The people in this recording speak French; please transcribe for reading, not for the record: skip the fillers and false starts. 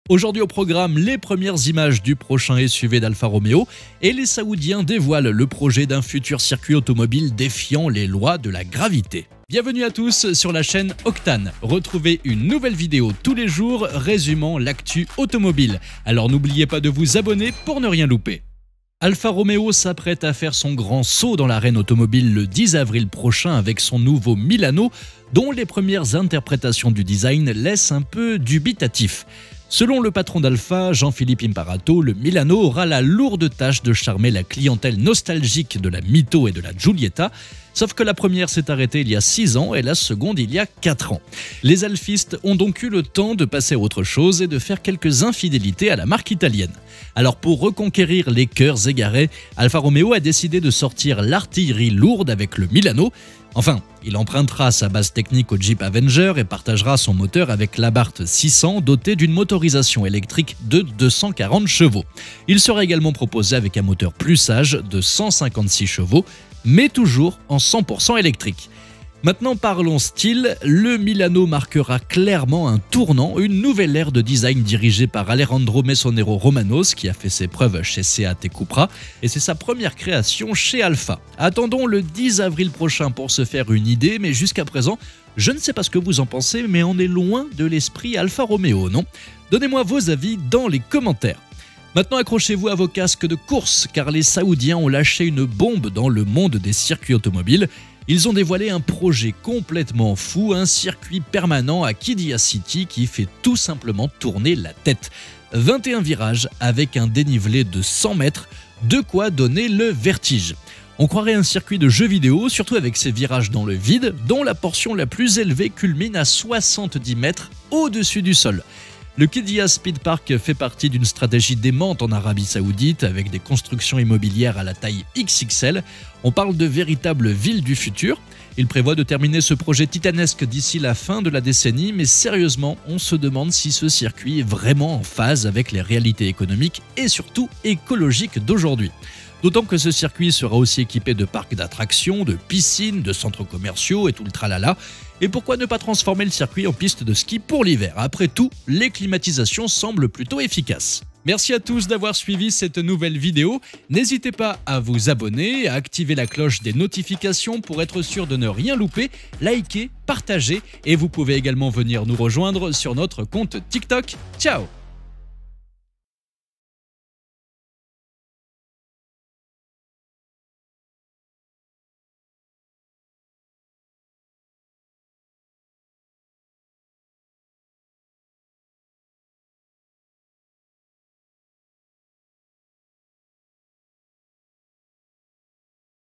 Aujourd'hui au programme, les premières images du prochain SUV d'Alfa Romeo et les Saoudiens dévoilent le projet d'un futur circuit automobile défiant les lois de la gravité. Bienvenue à tous sur la chaîne Octane. Retrouvez une nouvelle vidéo tous les jours résumant l'actu automobile. Alors n'oubliez pas de vous abonner pour ne rien louper. Alfa Romeo s'apprête à faire son grand saut dans l'arène automobile le 10 avril prochain avec son nouveau Milano, dont les premières interprétations du design laissent un peu dubitatif. Selon le patron d'Alfa, Jean-Philippe Imparato, le Milano aura la lourde tâche de charmer la clientèle nostalgique de la Mito et de la Giulietta, sauf que la première s'est arrêtée il y a 6 ans et la seconde il y a 4 ans. Les alfistes ont donc eu le temps de passer à autre chose et de faire quelques infidélités à la marque italienne. Alors pour reconquérir les cœurs égarés, Alfa Romeo a décidé de sortir l'artillerie lourde avec le Milano. Enfin, il empruntera sa base technique au Jeep Avenger et partagera son moteur avec l'Abarth 600 doté d'une motorisation électrique de 240 chevaux. Il sera également proposé avec un moteur plus sage de 156 chevaux, mais toujours en 100% électrique. Maintenant parlons style, le Milano marquera clairement un tournant, une nouvelle ère de design dirigée par Alejandro Mesonero Romanos qui a fait ses preuves chez Seat et Cupra et c'est sa première création chez Alfa. Attendons le 10 avril prochain pour se faire une idée, mais jusqu'à présent, je ne sais pas ce que vous en pensez, mais on est loin de l'esprit Alfa Romeo, non? Donnez-moi vos avis dans les commentaires. Maintenant accrochez-vous à vos casques de course car les Saoudiens ont lâché une bombe dans le monde des circuits automobiles. Ils ont dévoilé un projet complètement fou, un circuit permanent à Qiddiya City qui fait tout simplement tourner la tête. 21 virages avec un dénivelé de 100 mètres, de quoi donner le vertige. On croirait un circuit de jeux vidéo, surtout avec ses virages dans le vide, dont la portion la plus élevée culmine à 70 mètres au-dessus du sol. Le Qiddiya Speed Park fait partie d'une stratégie démente en Arabie Saoudite avec des constructions immobilières à la taille XXL. On parle de véritables villes du futur. Il prévoit de terminer ce projet titanesque d'ici la fin de la décennie, mais sérieusement, on se demande si ce circuit est vraiment en phase avec les réalités économiques et surtout écologiques d'aujourd'hui. D'autant que ce circuit sera aussi équipé de parcs d'attractions, de piscines, de centres commerciaux et tout le tralala. Et pourquoi ne pas transformer le circuit en piste de ski pour l'hiver? Après tout, les climatisations semblent plutôt efficaces. Merci à tous d'avoir suivi cette nouvelle vidéo. N'hésitez pas à vous abonner, à activer la cloche des notifications pour être sûr de ne rien louper, liker, partager et vous pouvez également venir nous rejoindre sur notre compte TikTok. Ciao!